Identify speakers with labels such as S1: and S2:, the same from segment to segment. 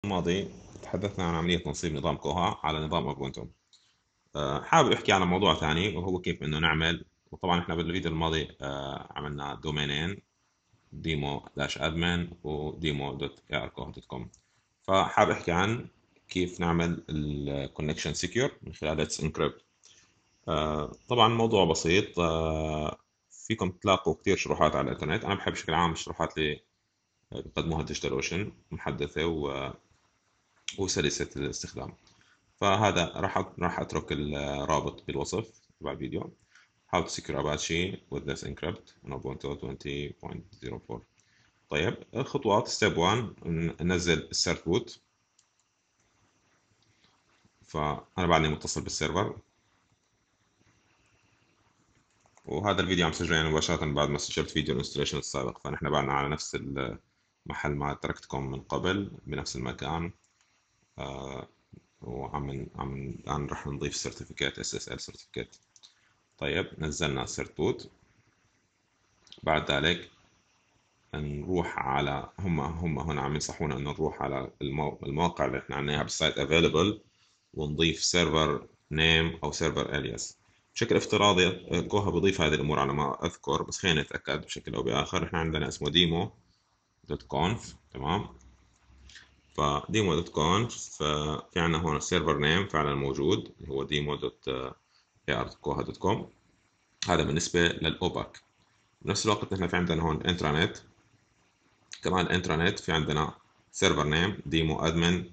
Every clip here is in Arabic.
S1: الماضي تحدثنا عن عملية تنصيب نظام كوها على نظام أوبونتو. حابب أحكي على موضوع ثاني وهو كيف إنه نعمل. وطبعا إحنا بالفيديو الماضي عملنا دومينين، ديمو داش أدمن وديمو دوت اركو دوت كوم. فحابب أحكي عن كيف نعمل الكونكشن سكيور من خلال ليتس انكريبت. طبعا الموضوع بسيط. فيكم تلاقوا كثير شروحات على الإنترنت. أنا بحب بشكل عام الشروحات اللي بيقدموها ديجيتال اوشن، محدثة وسلسة الاستخدام. فهذا راح اترك الرابط بالوصف تبع الفيديو. How to secure Apache with this encrypt on Ubuntu 20.04. طيب الخطوات: ستيب 1 ننزل السيرت بوت. فانا بعدني متصل بالسيرفر، وهذا الفيديو عم سجله يعني مباشرة بعد ما سجلت فيديو الانستليشن السابق، فنحن بعدنا على نفس المحل ما تركتكم من قبل بنفس المكان. آه، الآن راح نضيف سيرتيفيكات SSL سيرتيفيكات. طيب نزلنا سيرت بوت. بعد ذلك نروح على هم هنا عم ينصحونا انه نروح على المواقع اللي احنا عندنا بالسايت افيلبل، ونضيف سيرفر نيم او سيرفر الياس. بشكل افتراضي كوها بضيف هذه الامور على ما اذكر، بس خلينا نتاكد بشكل او باخر. احنا عندنا اسمه ديمو دوت كونف، تمام. فديمو دوت كونف، في عندنا هون السيرفر نيم فعلا موجود اللي هو ديمو دوت اركوها دوت كوم. هذا بالنسبه للاوباك. بنفس الوقت نحن في عندنا هون انترانت. كمان الانترانت في عندنا سيرفر نيم ديمو ادمن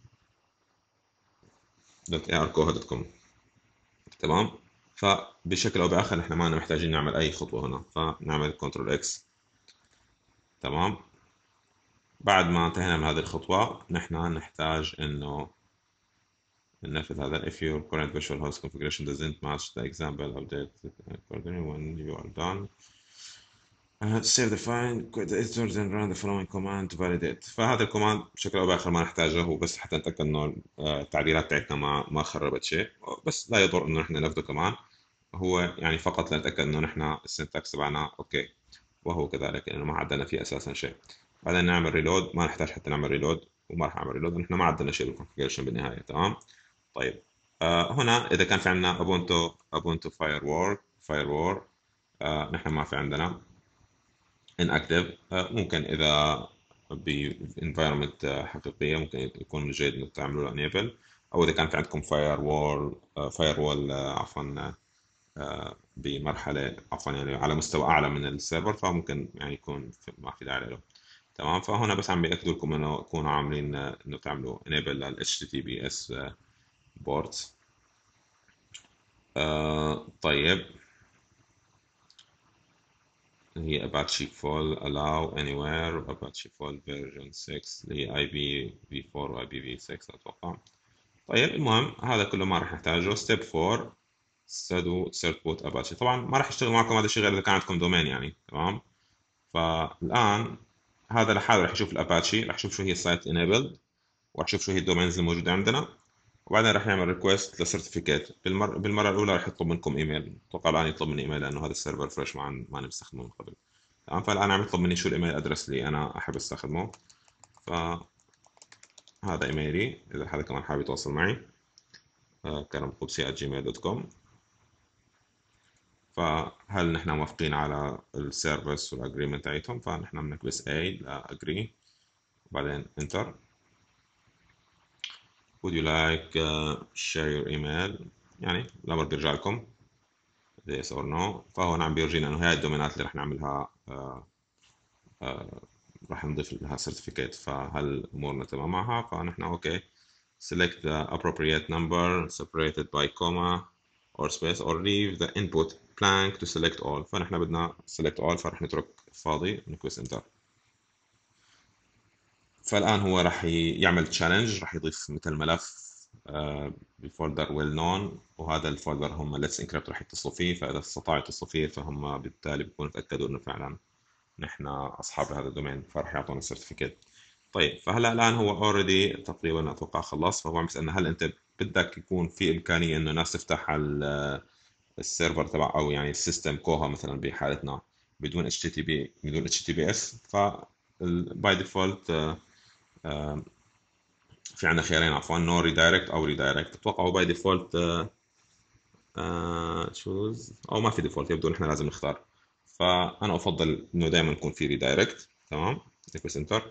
S1: دوت اركوها دوت كوم، تمام. فبشكل او باخر نحن ما محتاجين نعمل اي خطوه هنا، فنعمل كنترول اكس، تمام. بعد ما انتهينا من هذه الخطوه نحن نحتاج انه ننفذ هذا: if your current virtual host configuration doesn't match the example update accordingly when you are done. save the file, quit the editor, then run the following command to validate. فهذا الكوماند بشكل او باخر ما نحتاجه، هو بس حتى نتاكد انه التعديلات بتاعتنا ما خربت شيء. بس لا يضر انه نحن ننفذه كمان. هو يعني فقط لنتاكد انه نحن السنتكس تبعنا اوكي، وهو كذلك لانه ما عدلنا فيه اساسا شيء. بعدين نعمل ريلود. ما نحتاج حتى نعمل ريلود، وما راح نعمل ريلود، نحن ما عدلنا شيء بالكونفجريشن بالنهايه، تمام. طيب هنا اذا كان في عندنا ابونتو فاير وور، نحن ما في عندنا inactive. ممكن إذا ب environment حقيقية ممكن يكون من الجيد إنك تعملوا له enable. أو إذا كان في عندكم firewall عفوا بمرحلة عفوا يعني على مستوى أعلى من السيرفر، فممكن يعني يكون ما في داعي له، تمام. فهنا بس عم بيأكدوا لكم إنه تكونوا عاملين إنه تعملوا enable لل HTTPS ports. طيب هي Apache Full Allow Anywhere Apache Full version 6 اللي هي IPv4 و IPv6 أتوقع. طيب المهم هذا كله ما راح نحتاجه. ستيب 4 سدو سيرت بوت اباتشي. طبعا ما راح يشتغل معكم هذا الشيء غير اذا كان عندكم دومين يعني، تمام. فالان هذا لحاله راح يشوف الاباتشي، راح يشوف شو هي السايت انيبلد، وراح يشوف شو هي الدومينز الموجوده عندنا. وبعدين راح يعمل ريكويست للسيرتيفيكيت. بالمره الاولى راح يطلب منكم ايميل. اتوقع الان يطلب مني ايميل لانه هذا السيرفر فريش ما أنا بستخدمه من قبل، تمام. فالان عم يطلب مني شو الايميل ادرس اللي انا احب استخدمه. فهذا ايميلي اذا حدا كمان حابب يتواصل معي: كرم قدسي@gmail.com. فهل نحن موافقين على السيرفيس والاجريمنت تاعتهم؟ فنحن بنكبس A لا agree، وبعدين enter. would you like share your email؟ يعني الامر بيرجع لكم yes or no. فهون عم بيورجينا انه هاي الدومينات اللي رح نعملها رح نضيف لها سيرتيفيكيت. فهل امورنا تمام معها؟ فنحن اوكي. select the appropriate number separated by comma or space or leave the input blank to select all. فنحن بدنا select all، فرح نترك فاضي نكوس enter. فالآن هو راح يعمل تشالنج، راح يضيف مثل ملف بفولدر ويل نون، وهذا الفولدر هم Let's Encrypt راح يتصلوا فيه. فإذا استطاعوا يتصلوا فيه فهم بالتالي بيكونوا تأكدوا إنه فعلا نحن أصحاب هذا الدومين، فراح يعطونا السيرتيفيكيت. طيب فهلا الآن هو اوريدي تقريبا أتوقع خلص. فهو عم يسألنا هل أنت بدك يكون في إمكانية إنه الناس تفتح على السيرفر تبع أو يعني السيستم كوها مثلا بحالتنا بدون بدون HTTPS. ف باي ديفولت في عندنا خيارين عفوا، نو ريدايركت او ريدايركت. اتوقع هو باي ديفولت تشوز، او ما في ديفولت، يبدو ان احنا لازم نختار. فانا افضل انه دائما يكون في ريدايركت. تمام، ريكوست انتر.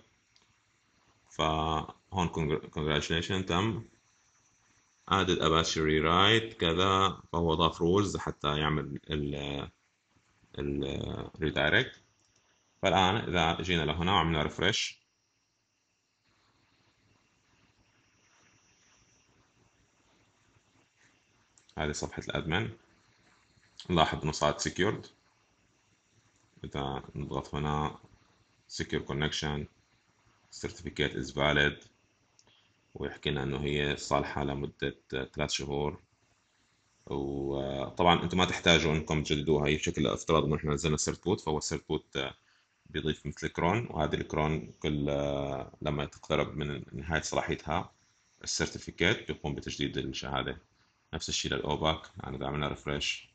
S1: فهون congratulation تم. added Apache rewrite كذا، فهو ضاف رولز حتى يعمل ال redirect. فالآن إذا جينا لهنا وعملنا ريفرش، هذه صفحة الأدمن، نلاحظ إنه صارت secured. إذا نضغط هنا secure connection certificate is valid، ويحكي لنا إنه هي صالحة لمدة 3 شهور. وطبعا انتم ما تحتاجوا انكم تجددوها، هي بشكل افتراض انه احنا نزلنا السيرت بوت، فهو السيرت بوت بيضيف مثل كرون، وهذه الكرون كل لما تقترب من نهاية صلاحيتها السيرتيفيكيت بيقوم بتجديد الشهادة. نفس الشيء للأوباك، يعني إذا عملنا ريفرش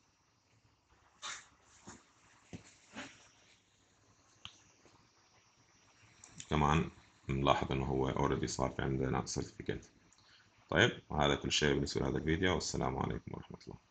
S1: كمان نلاحظ إنه هو اوريدي صار في عندنا سيرتيفيكيت. طيب، وهذا كل شيء بالنسبة لهذا الفيديو، والسلام عليكم ورحمة الله.